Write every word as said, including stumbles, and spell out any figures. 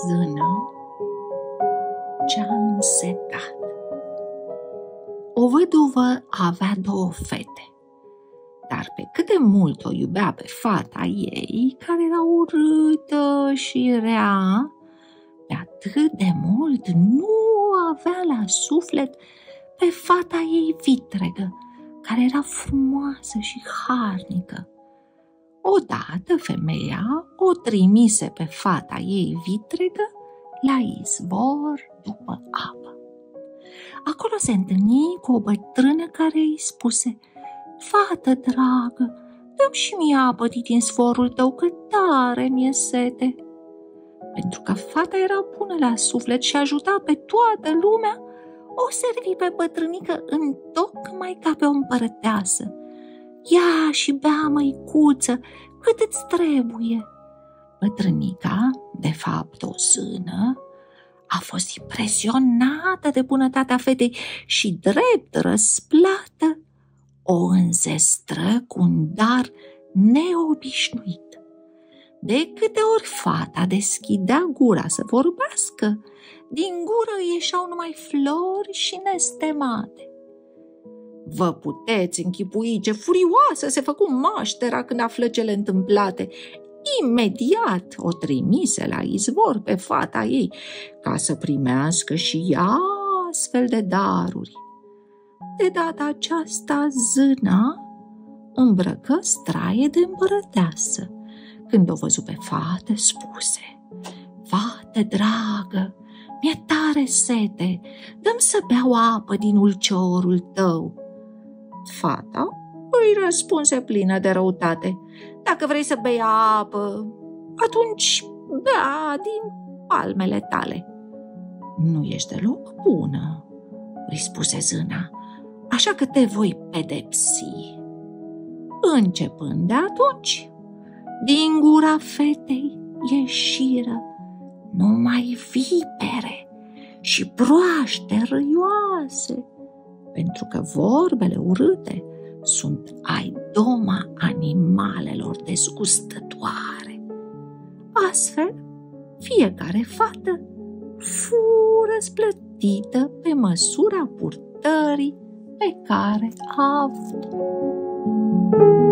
zână cea însetată. O văduvă avea două fete, dar pe cât de mult o iubea pe fata ei, care era urâtă și rea, pe atât de mult nu o avea la suflet pe fata ei vitregă, care era frumoasă și harnică. Odată femeia o trimise pe fata ei vitregă la izvor după apă. Acolo se întâlni cu o bătrână care îi spuse: „Fată dragă, dă-mi și mie apă din izvorul tău, că tare mi-e sete.” Pentru că fata era bună la suflet și ajuta pe toată lumea, o servi pe bătrânică întocmai ca pe o împărăteasă. „Ia și bea, măicuță, cât îți trebuie.” Bătrânica, de fapt o zână, a fost impresionată de bunătatea fetei și, drept răsplată, o înzestră cu un dar neobișnuit. De câte ori fata deschidea gura să vorbească, din gură ieșeau numai flori și nestemate. Vă puteți închipui ce furioasă se făcu maștera când află cele întâmplate. Imediat o trimise la izvor pe fata ei, ca să primească și ea astfel de daruri. De data aceasta zâna îmbrăcă straie de împărăteasă. Când o văzu pe fată, spuse: „Fată dragă, mi-e tare sete, dă-mi să beau apă din ulciorul tău.” Fata îi răspunse plină de răutate: „Dacă vrei să bei apă, atunci bea din palmele tale.” „Nu ești deloc bună,” îi spuse zâna, „așa că te voi pedepsi.” Începând de atunci, din gura fetei ieșiră numai vipere și broaște râioase, pentru că vorbele urâte sunt ai doma animalelor dezgustătoare. Astfel, fiecare fată fu răsplătită pe măsura purtării pe care a avut.